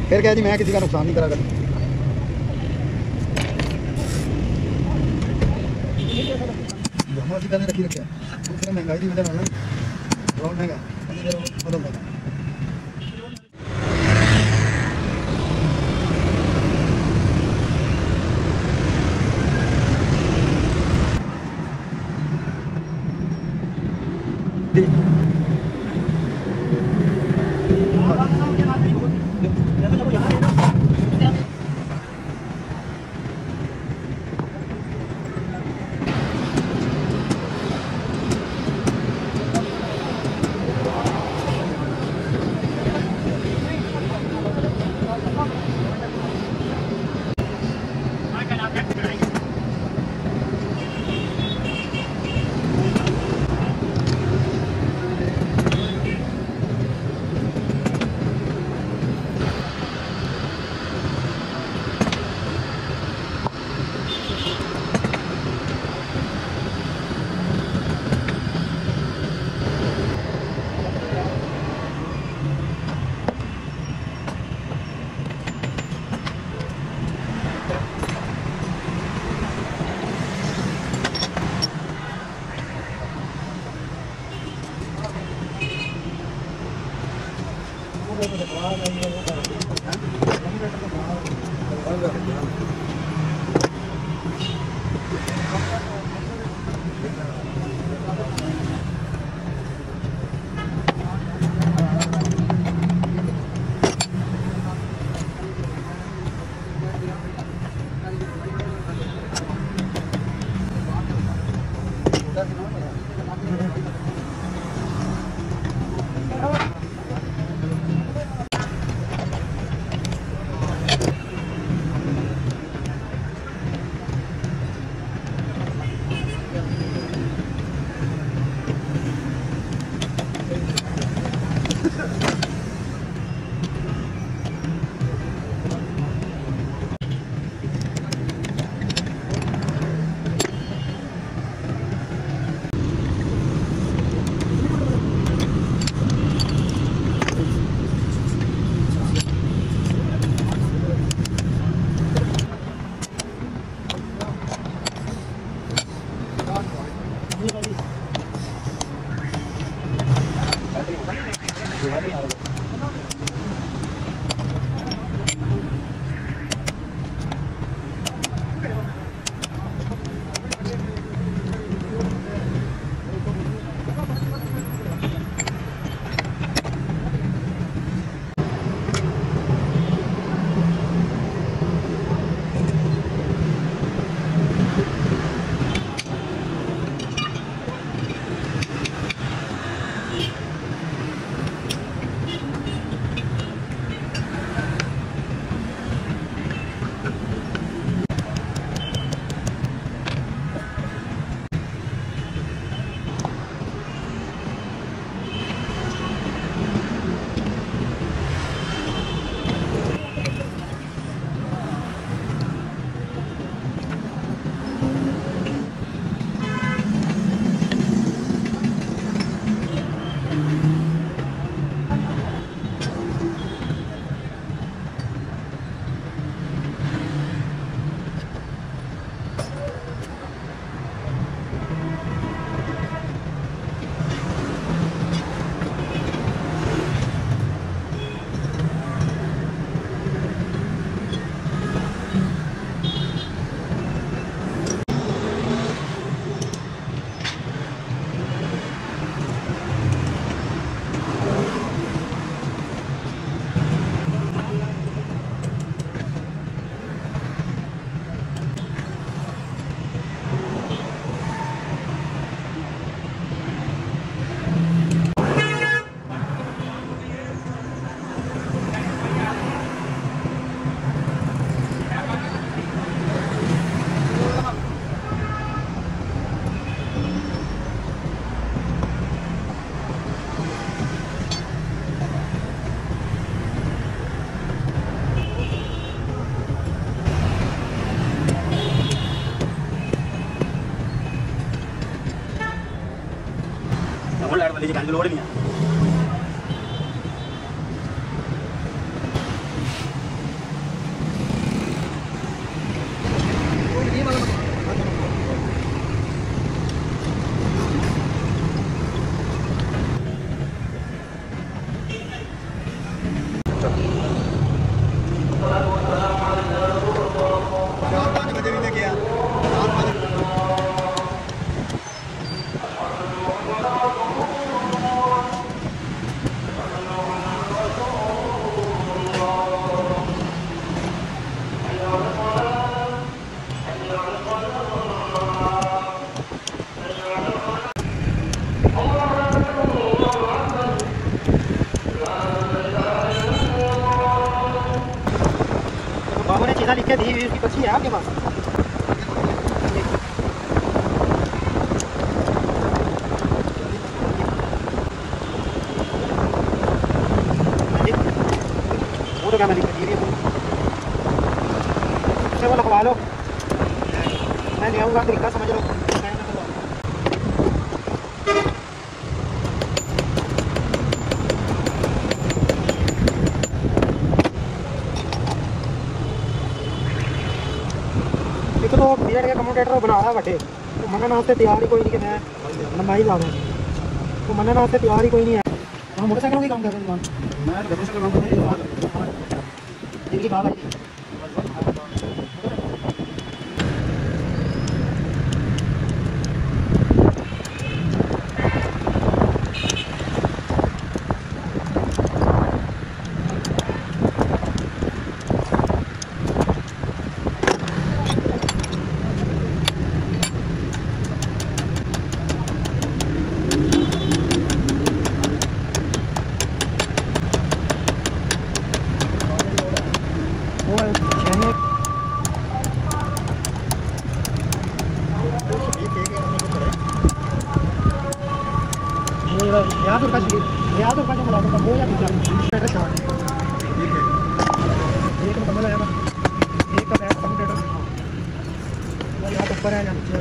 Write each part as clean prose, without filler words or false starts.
फिर क्या जी, मैं किसी का नुकसान नहीं करा कर। रखी रखे दूसरा महंगाई की वजह ना बहुत महंगा बदल देगा। वाली जी लोड नहीं है। 4-5 बजे भी लेके आ 4-5 बाबू ने चीज़ा लिख के दी हुई उसकी पर्ची है आपके पास? वो तो क्या मैं लिख के दी हुई है वो लिखवा लो, मैं नहीं आऊँगा तरीका समझ लो। एक तो बीएड के कम्यूटेटर बना रहा बटे तो मना नास्ते तैयार ही कोई नहीं कि मैं लंबाई ला दूँ तो मना नास्ते तैयार ही कोई नहीं है। हम मोटरसाइकिलों की काम कर रहे हैं दुकान, मैं तो मोटरसाइकिल काम करता हूँ जिनकी बात आई यहाँ तो मुला तो वो या कम्यूटेटर शॉर्ट एक मुकम्मल है एक का बैक कम्यूटेटर यहाँ ऊपर है या नीचे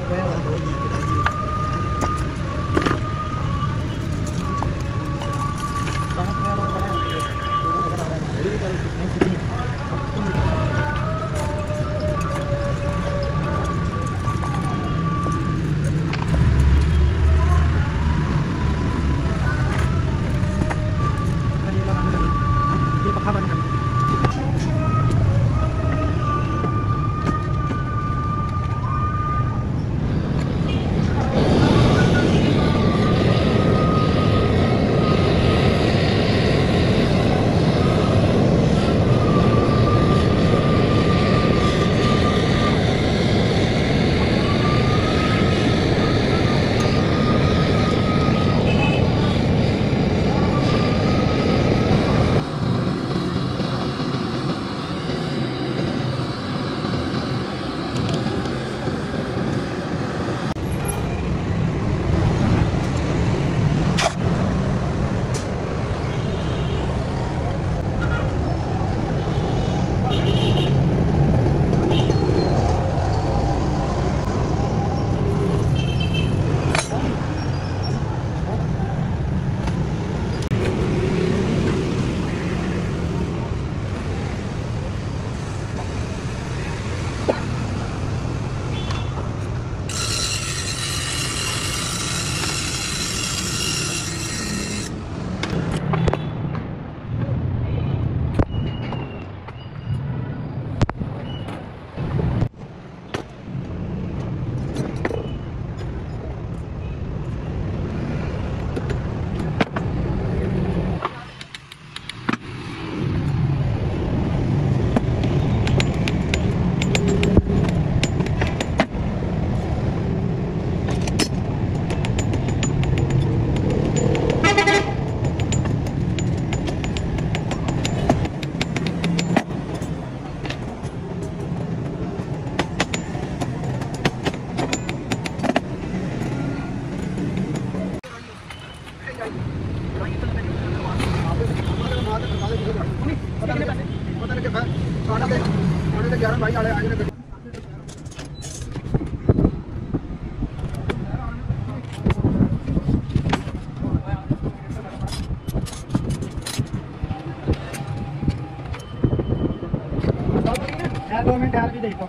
टायर भी देखो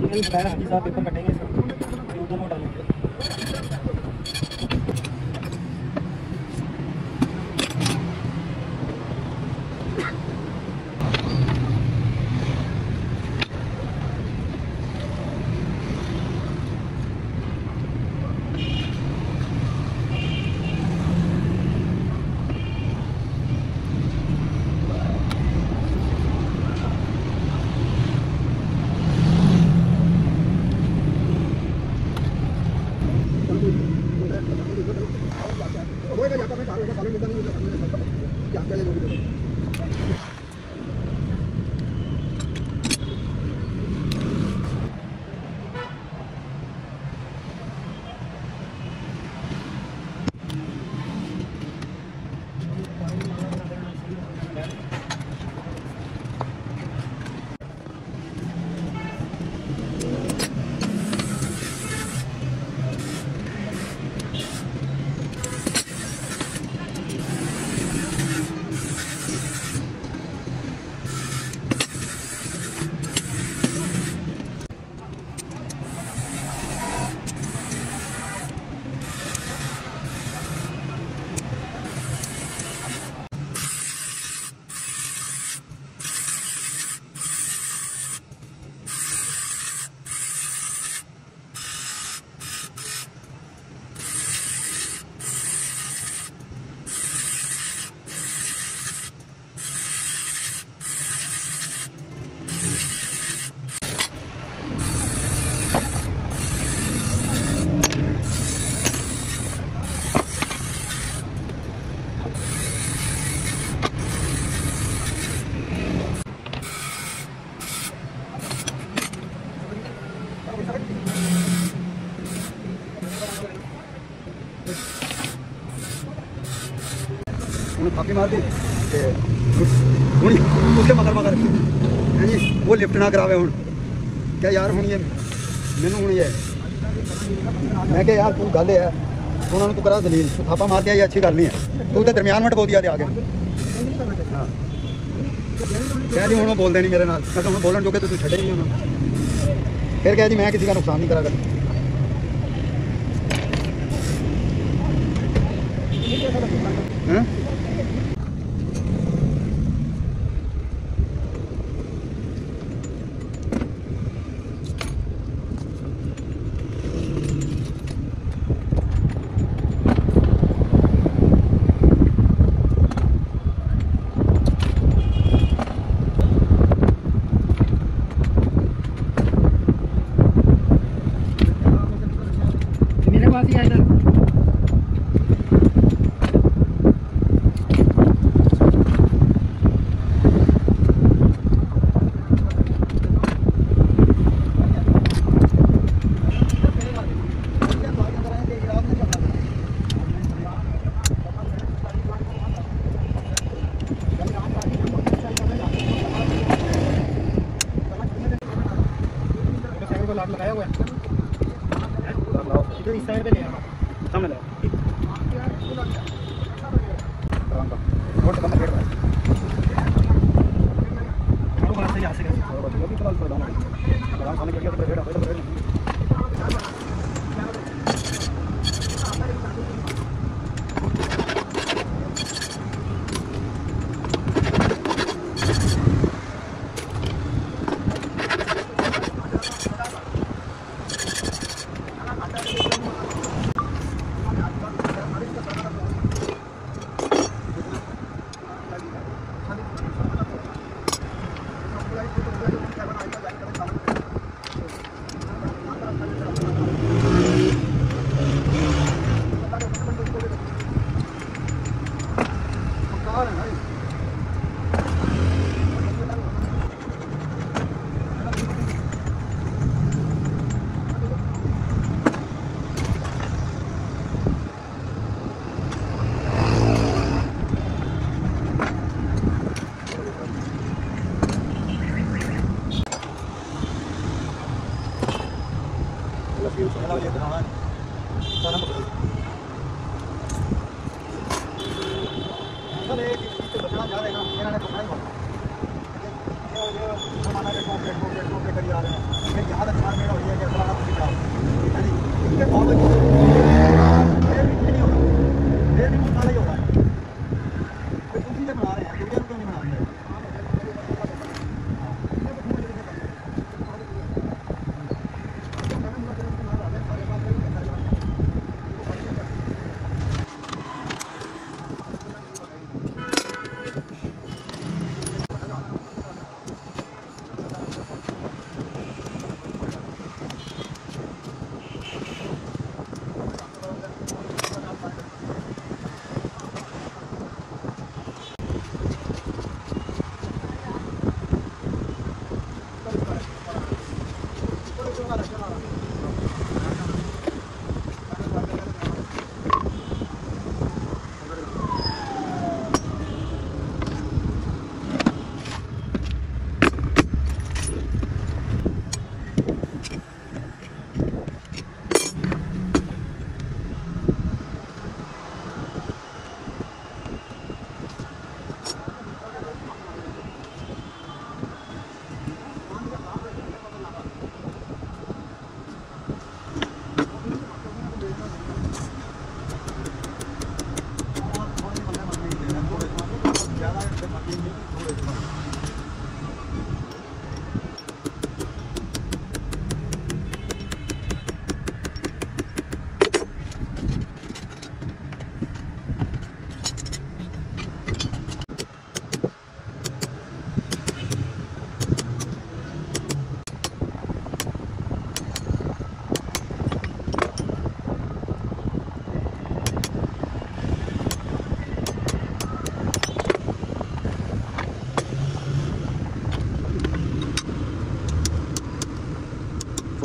मैंने बताया हाजी साहब पेपर कटेंगे इसका उधर वो डालेंगे। उन्हें थापी मार दी उसके मगर है जी वो लिफ्ट ना करावे हूँ क्या यार हूँ ये मैनू हूँ ये मैं क्या यार तू गल है उन्होंने तू करा दलील थापा मार दिया ये अच्छी गल नहीं है तू तो दरम्यान में टपो दिया आ गया हाँ कह जी हूँ बोलते नहीं मेरे नाल मैं तो बोलन जोगे तो तू छड़े नहीं उन्होंने फिर कह जी मैं किसी का नुकसान नहीं करा कर हाँ मेरे पास ही आया था। लाट लगाया हुआ है इधर इस साइड पे ले आओ सामने ले रोड कम रेट आओ बाहर से यहां से याद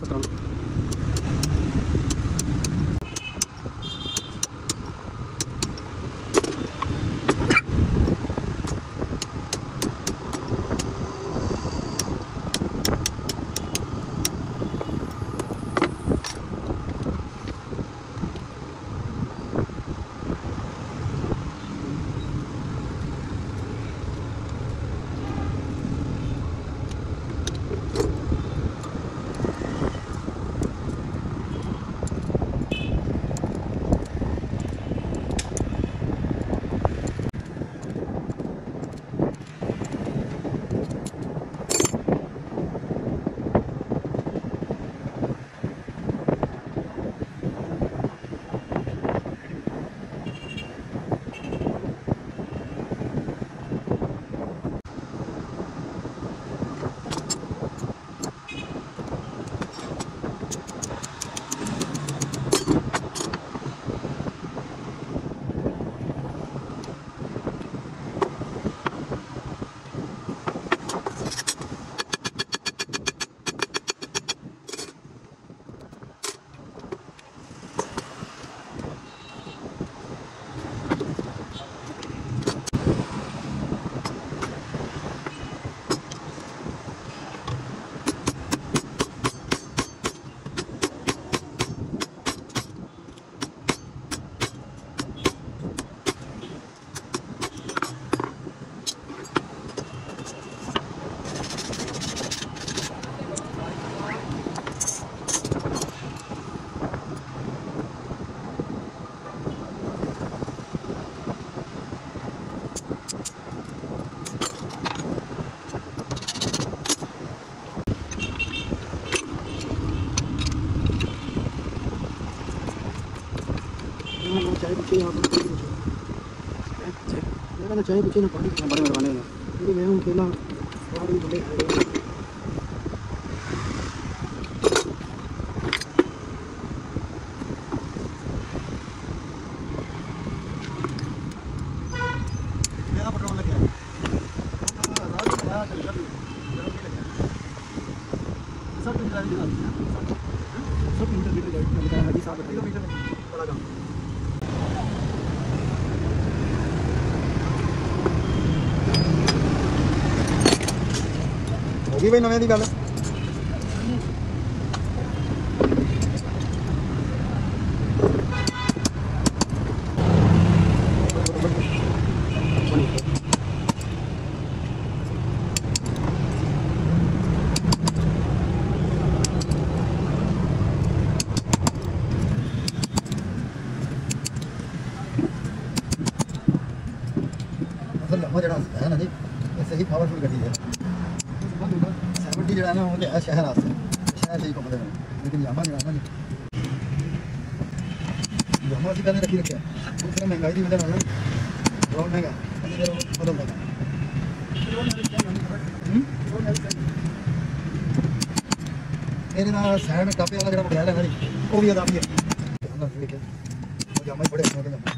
चाय पीछे यहाँ पर चाय पीछे ना पानी बड़े मेहरबानी होगा मैं हूँ अकेला और भी बड़े होगी भाई नवे की गल जरा है ना जी सही पावरफुल गड्डी है 70 जो है ना वो है शहर आस्ते शहर से ही घूमते हैं लेकिन यामा जो है ना यामा की पहले रखी रखे दूसरा महंगाई की वजह से बहुत महंगा बदल देगा मेरे ना साइड कापे वाला जो मोबाइल है ना जी वो भी अदा भी है यामा ही बड़े अच्छे होते हैं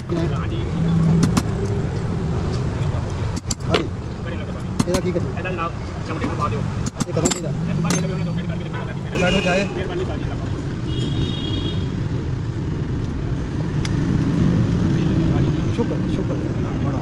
हाँ जी ਇਹਦਾ ਕੀ ਕਰੀਏ ਇਹ ਕਦੋਂ ਚਾਹੀਦਾ ਲਾਡੋ ਚਾਹੇ शुक्र शुक्र बड़ा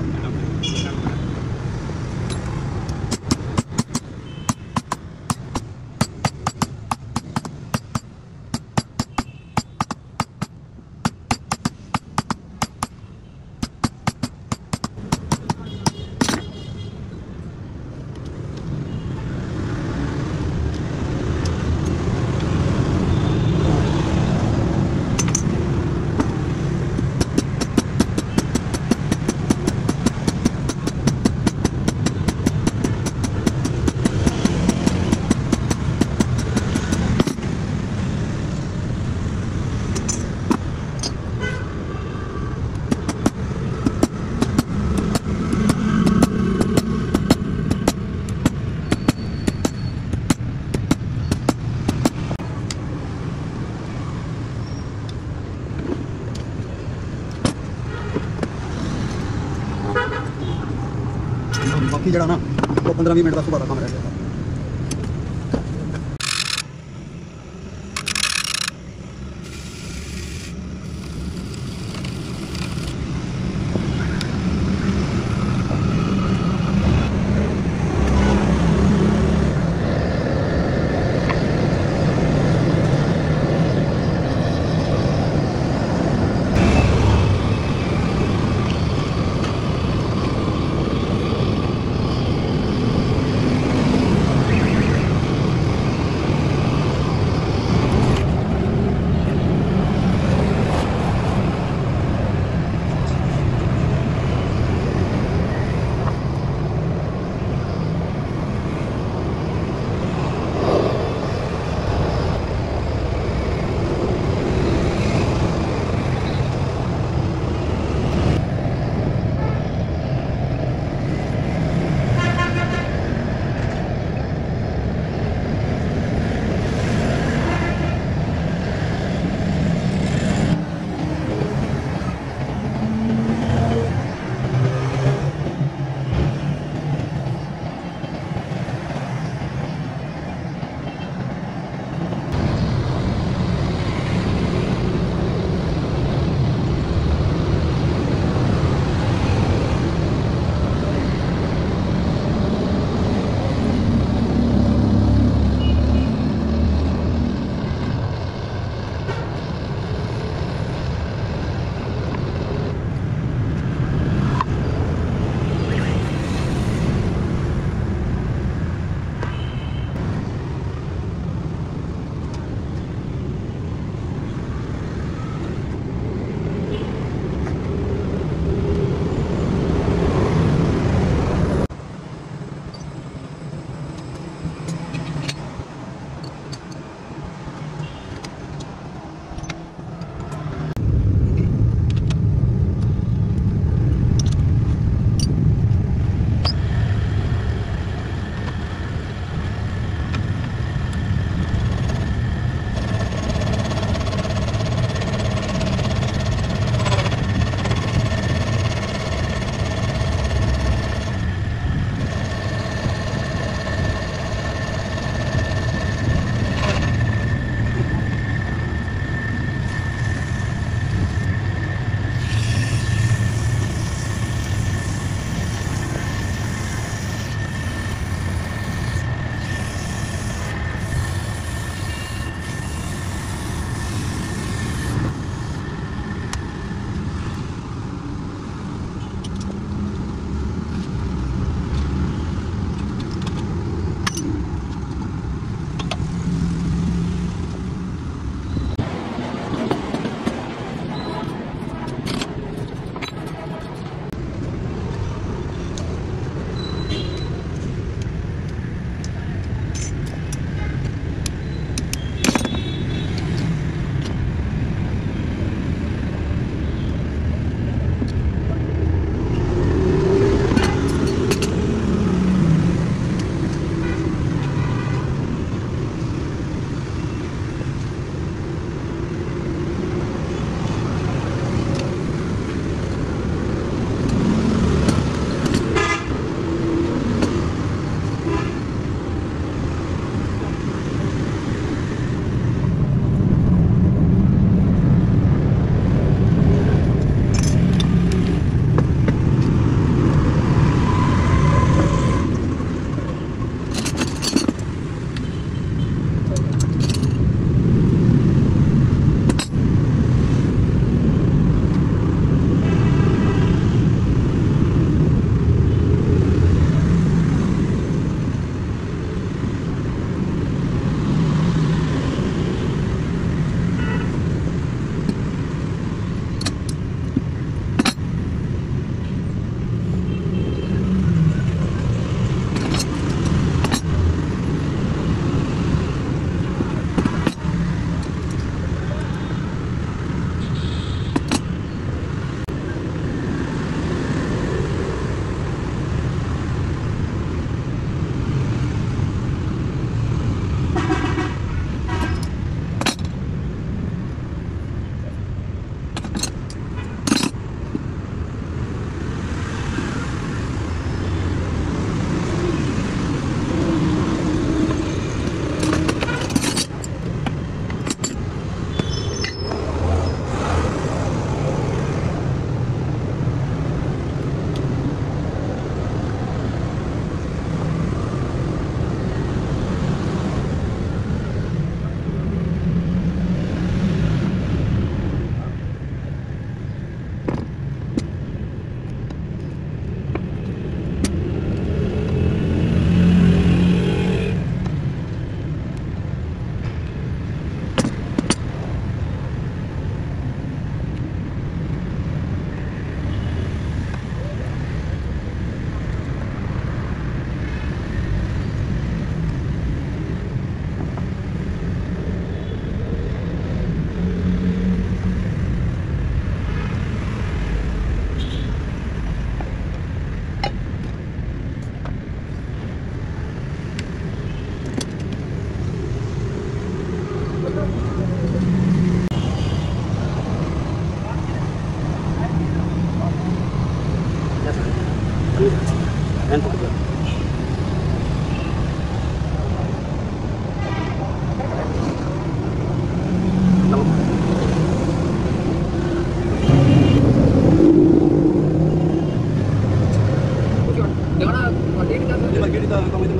बाकी जरा ना वो 15-20 मिनट का सुबह का काम रह गया। ਕੰਮ